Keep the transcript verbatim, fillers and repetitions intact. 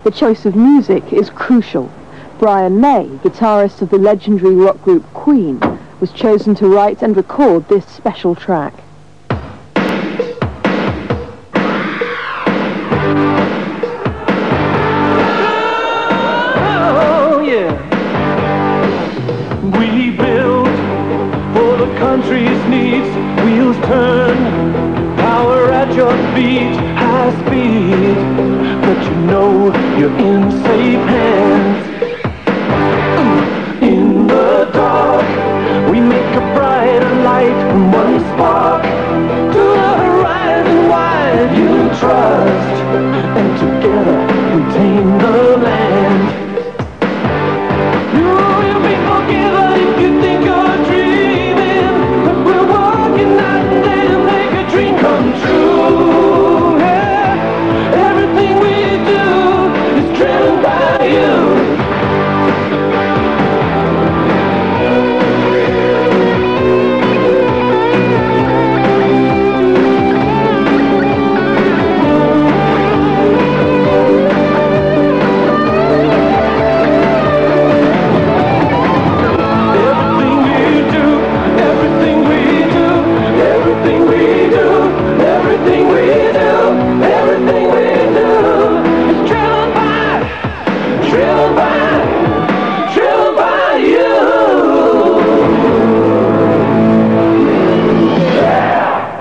The choice of music is crucial. Brian May, guitarist of the legendary rock group Queen, was chosen to write and record this special track. Oh, yeah. We build for the country's needs. Wheels turn, power at your feet, high speed. But you know you're in safe hands. In the dark, we make a brighter light from one spark to the horizon wide. You trust, and together we tame the